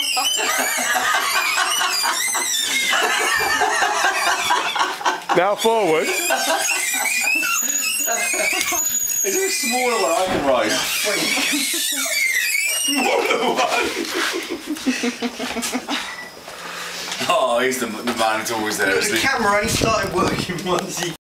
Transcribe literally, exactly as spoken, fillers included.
Now forward. Is there a smaller one I can ride? Smaller one! Oh, he's the, the man who's always there. The camera only started working once he